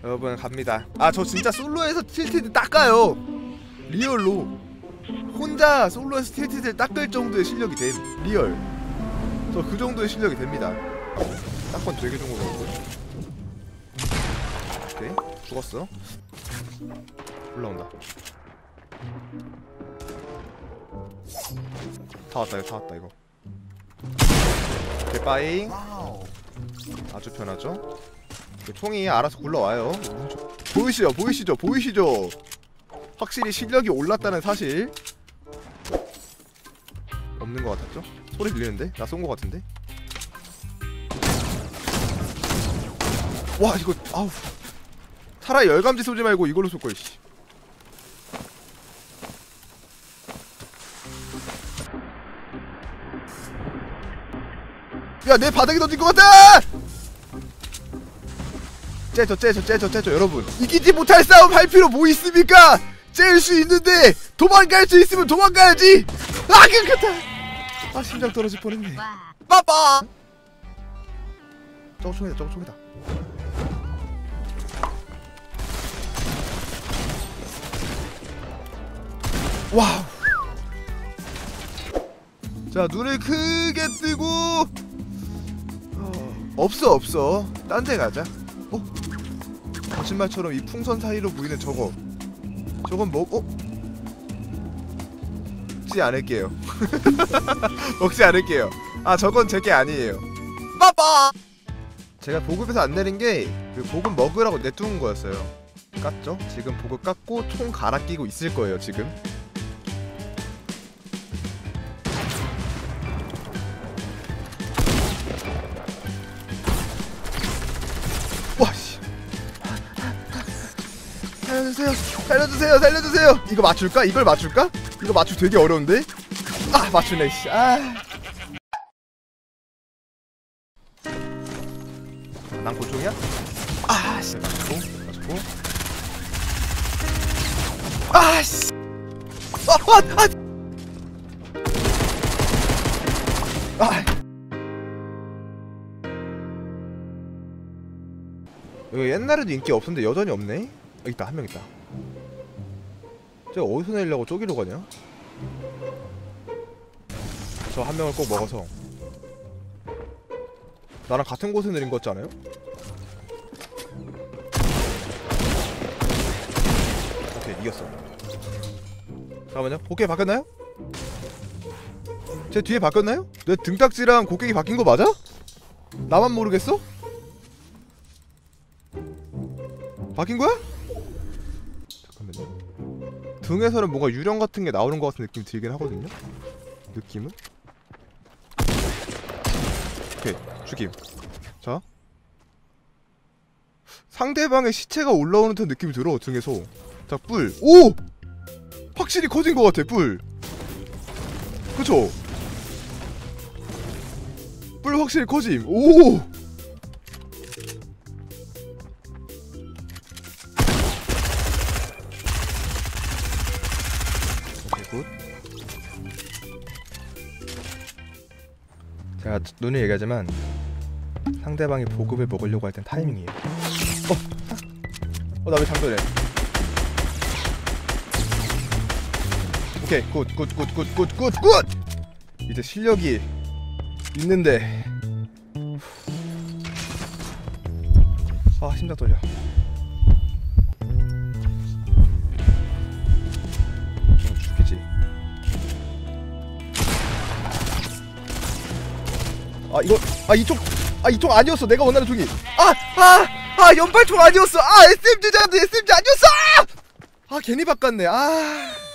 여러분 갑니다. 아 저 진짜 솔로에서 틸티드 닦아요. 리얼로 혼자 솔로에서 틸티드를 닦을 정도의 실력이 됨. 리얼 저 그 정도의 실력이 됩니다. 딱건 되게 좋은 거 같고. 오케이 죽었어. 올라온다. 다 왔다 이거 다 왔다 이거. 오케이 빠잉. 아주 편하죠. 총이 알아서 굴러와요. 보이시죠? 보이시죠? 보이시죠? 확실히 실력이 올랐다는 사실. 없는 것 같았죠? 소리 들리는데? 나 쏜 것 같은데? 와 이거 아우 차라리 열감지 쏘지 말고 이걸로 쏠걸. 씨. 야 내 바닥에 던진 것 같아! 째죠 여러분 이기지 못할 싸움 할 필요 뭐 있습니까? 째일 수 있는데 도망갈 수 있으면 도망가야지. 아 끝같아. 아 심장 떨어질 뻔했네. 빠빠. 저거 총이다 저거 총이다. 와우. 자 눈을 크게 뜨고 없어 딴 데 가자. 거짓말처럼 이 풍선 사이로 보이는 저건 뭐 먹지 않을게요. 먹지 않을게요. 아 저건 제게 아니에요. 빠빠. 제가 보급에서 안 내린 게 그 보급 먹으라고 내두은 거였어요. 깠죠? 지금 보급 깠고 총 갈아 끼고 있을 거예요 지금. 와씨. 살려주세요. 이거 맞출까? 이걸 맞출까? 이거 맞추 되게 어려운데? 아 맞추네 씨. 아. 난 고총이야? 아씨 맞췄고. 아씨. 이거 옛날에도 인기 없었는데 여전히 없네? 있다 한 명 있다. 쟤 어디서 내리려고 저기로 가냐? 저 한 명을 꼭 먹어서 나랑 같은 곳에 내린 거 같지 않아요? 오케이 이겼어. 잠깐만요. 곡괭이 바뀌었나요? 제 뒤에 바뀌었나요? 내 등딱지랑 곡괭이 바뀐 거 맞아? 나만 모르겠어? 바뀐 거야? 잠깐만요. 등에서는 뭔가 유령 같은 게 나오는 것 같은 느낌이 들긴 하거든요? 느낌은? 오케이 죽임. 자 상대방의 시체가 올라오는 듯한 느낌이 들어 등에서. 자 뿔. 오! 확실히 커진 것 같아 뿔. 그쵸? 뿔 확실히 커짐. 오! 오케이 굿. 제가 눈에 얘기하지만 상대방이 보급을 먹으려고 할 땐 타이밍이에요. 나 왜 장전해? 오케이 굿. 이제 실력이 있는데 아 심장 떨려. 죽겠지. 이 총 아니었어. 내가 원하는 총이. 연발총 아니었어. SMG잖아. SMG 아니었어. 괜히 바꿨네.